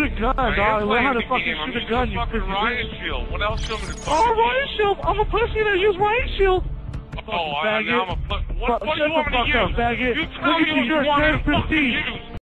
a gun, dog. Learn how to fucking shoot a gun, you fucking pussy. riot shield. What else you want me to Oh, riot shield. I'm a pussy that use riot shield. Oh, now I'm a what do you want me to use? Faggot. You tell me what you want me to fucking use.